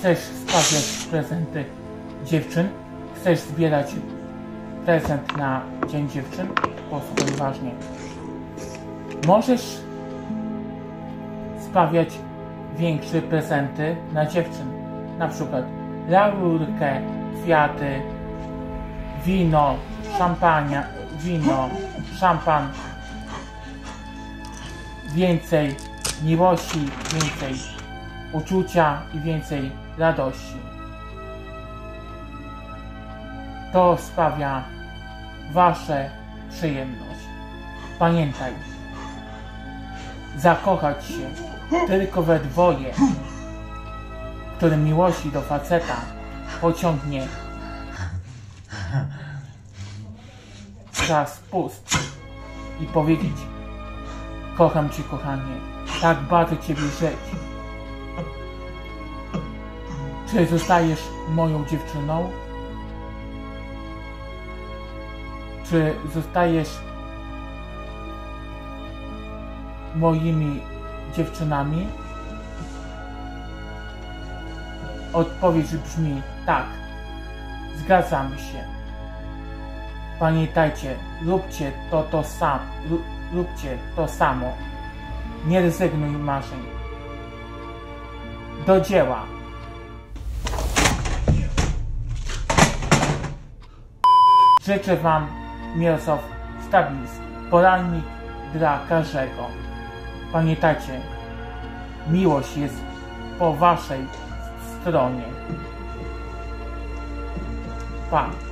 chcesz sprawiać prezenty dziewczyn, chcesz zbierać prezent na Dzień Dziewczyn, posłuchaj uważnie. Możesz sprawiać większe prezenty na dziewczyn, na przykład laurkę, kwiaty, wino, szampan, więcej miłości, więcej uczucia i więcej radości. To sprawia wasze przyjemność. Pamiętaj, zakochać się tylko we dwoje, który miłości do faceta pociągnie za spust i powiedzieć: kocham cię, kochanie, tak bardzo ciebie żyć. Czy zostajesz moją dziewczyną? Czy zostajesz moimi dziewczynami? Odpowiedź brzmi tak. Zgadzamy się. Pamiętajcie, róbcie to samo. Nie rezygnuj marzeń. Do dzieła. Życzę wam Mirosław Stawiński. Poradnik dla każdego. Pamiętajcie, miłość jest po waszej stronie. Pa.